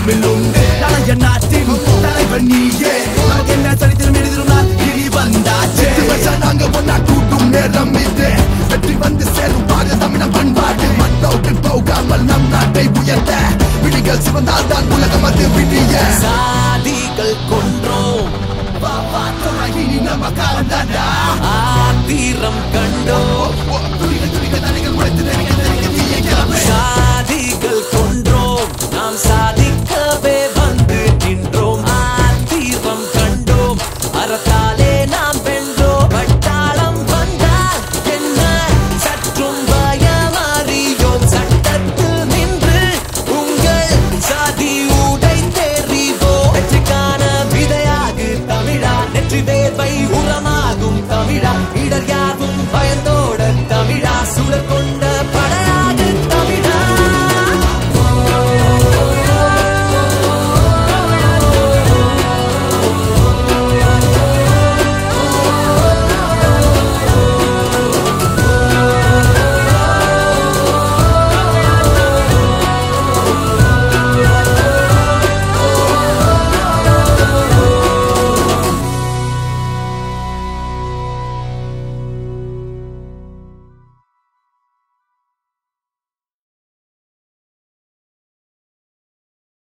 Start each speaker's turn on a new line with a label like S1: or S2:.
S1: நம்மில் உண்டு நாளைய நாட்டின் தலைவன் நீயே நமக்கு என்ன சரித்திரம் எழுதிடும் நாள் இனி வந்தாச்சு நாங்க ஒன்னா கூட்டும் நேரம் இது வெற்றி வந்து சேரும் பாரு தமிழ் பண்பாடு மண்ணோட்டு போகாமல் நம் நாட்டை உயர்த்த விழிகள் சிவந்தால் தான் உலகம் அது விடிய
S2: சாதிகள் கொன்றோம்
S1: இனி நம்ம காலம் தாண்டா
S2: ஆத்திரம் கண்டோம்
S1: துணிக துணிக